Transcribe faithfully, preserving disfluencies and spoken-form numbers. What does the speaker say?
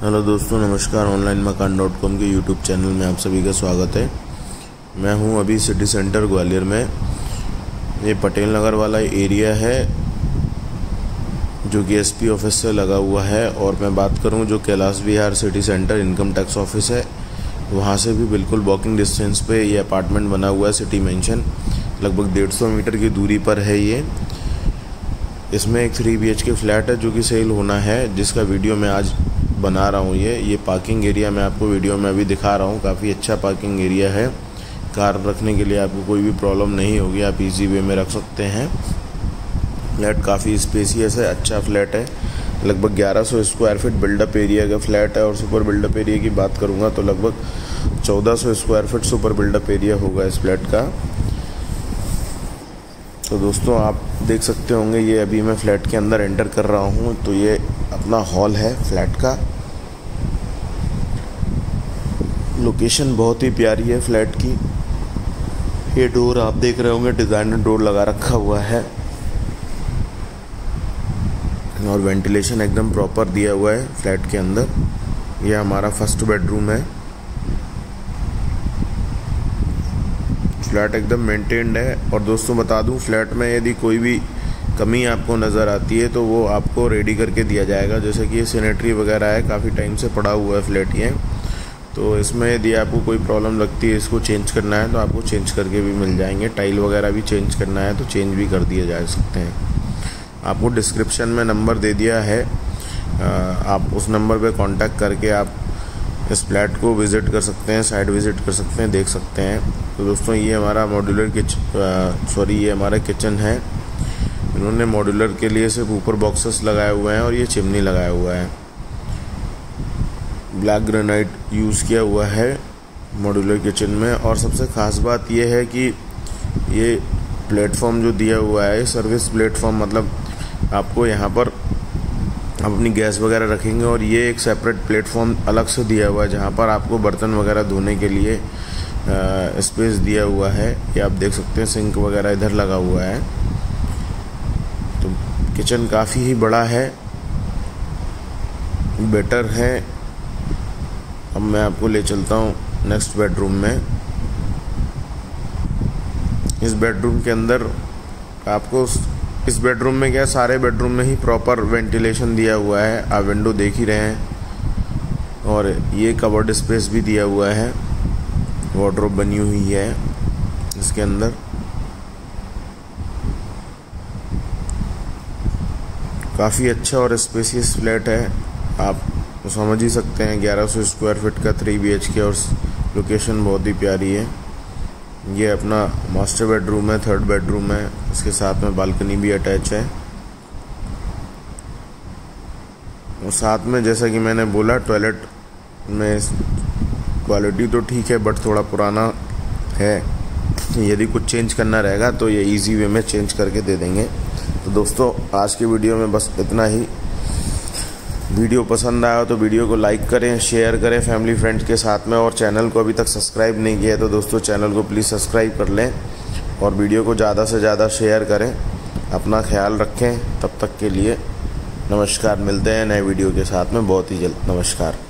Hello दोस्तों, नमस्कार। Online Makaan dot com के यूट्यूब चैनल में आप सभी का स्वागत है। मैं हूं अभी सिटी सेंटर ग्वालियर में। ये पटेल नगर वाला एरिया है जो कि एसपी ऑफिस से लगा हुआ है। और मैं बात करूं जो Kailash Vihar city centre income tax office है, वहां से भी बिल्कुल वॉकिंग डिस्टेंस पे ये अपार्टमेंट बना हुआ है। सिटी मेंशन लगभग डेढ़ सौ मीटर की दूरी पर है ये। इसमें एक three B H K flat है जो कि सेल होना है, जिसका वीडियो मैं आज बना रहा हूँ। ये ये पार्किंग एरिया मैं आपको वीडियो में अभी दिखा रहा हूँ। काफ़ी अच्छा पार्किंग एरिया है। कार रखने के लिए आपको कोई भी प्रॉब्लम नहीं होगी, आप इजी वे में रख सकते हैं। फ्लैट काफ़ी स्पेसियस है, अच्छा फ्लैट है। लगभग ग्यारह सौ स्क्वायर फीट बिल्डअप एरिया का फ्लैट है। और सुपर बिल्डअप एरिया की बात करूँगा तो लगभग चौदह सौ square feet super buildup area होगा इस फ्लैट का। तो दोस्तों, आप देख सकते होंगे, ये अभी मैं फ्लैट के अंदर एंटर कर रहा हूँ। तो ये अपना हॉल है फ्लैट का। लोकेशन बहुत ही प्यारी है फ्लैट की। ये डोर आप देख रहे होंगे, डिज़ाइनर डोर लगा रखा हुआ है और वेंटिलेशन एकदम प्रॉपर दिया हुआ है फ्लैट के अंदर। ये हमारा फर्स्ट बेडरूम है। फ्लैट एकदम मेंटेन्ड है। और दोस्तों बता दूं, फ्लैट में यदि कोई भी कमी आपको नज़र आती है तो वो आपको रेडी करके दिया जाएगा। जैसे कि ये सैनिटरी वगैरह है, काफ़ी टाइम से पड़ा हुआ है फ्लैट ये। तो इसमें यदि आपको कोई प्रॉब्लम लगती है, इसको चेंज करना है तो आपको चेंज करके भी मिल जाएंगे। टाइल वगैरह भी चेंज करना है तो चेंज भी कर दिए जा सकते हैं। आपको डिस्क्रिप्शन में नंबर दे दिया है, आप उस नंबर पे कांटेक्ट करके आप इस फ्लैट को विज़िट कर सकते हैं, साइट विज़िट कर सकते हैं, देख सकते हैं। तो दोस्तों, ये हमारा मॉड्यूलर किचन सॉरी ये हमारा किचन है। इन्होंने मॉड्यूलर के लिए सिर्फ ऊपर बॉक्सेस लगाए हुए हैं और ये चिमनी लगाया हुआ है। ब्लैक ग्रेनाइट यूज़ किया हुआ है मॉड्यूलर किचन में। और सबसे ख़ास बात ये है कि ये प्लेटफॉर्म जो दिया हुआ है, सर्विस प्लेटफॉर्म, मतलब आपको यहाँ पर अपनी गैस वगैरह रखेंगे और ये एक सेपरेट प्लेटफॉर्म अलग से दिया हुआ है जहाँ पर आपको बर्तन वगैरह धोने के लिए स्पेस दिया हुआ है। ये आप देख सकते हैं, सिंक वगैरह इधर लगा हुआ है। तो किचन काफ़ी ही बड़ा है, बेटर है। अब मैं आपको ले चलता हूँ नेक्स्ट बेडरूम में। इस बेडरूम के अंदर आपको इस बेडरूम में क्या, सारे बेडरूम में ही प्रॉपर वेंटिलेशन दिया हुआ है। आप विंडो देख ही रहे हैं। और ये कवर्ड स्पेस भी दिया हुआ है, वार्डरोब बनी हुई है इसके अंदर। काफ़ी अच्छा और स्पेसियस फ्लैट है। आप तो समझ ही सकते हैं, ग्यारह सौ स्क्वायर फीट का थ्री बी एच के और लोकेशन बहुत ही प्यारी है। ये अपना मास्टर बेडरूम है, थर्ड बेडरूम है। इसके साथ में बालकनी भी अटैच है। और साथ में जैसा कि मैंने बोला, टॉयलेट में क्वालिटी तो ठीक है बट थोड़ा पुराना है। यदि कुछ चेंज करना रहेगा तो ये इजी वे में चेंज करके दे देंगे। तो दोस्तों, आज के वीडियो में बस इतना ही। वीडियो पसंद आया तो वीडियो को लाइक करें, शेयर करें फैमिली फ्रेंड्स के साथ में। और चैनल को अभी तक सब्सक्राइब नहीं किया है तो दोस्तों चैनल को प्लीज़ सब्सक्राइब कर लें और वीडियो को ज़्यादा से ज़्यादा शेयर करें। अपना ख्याल रखें। तब तक के लिए नमस्कार। मिलते हैं नए वीडियो के साथ में बहुत ही जल्द। नमस्कार।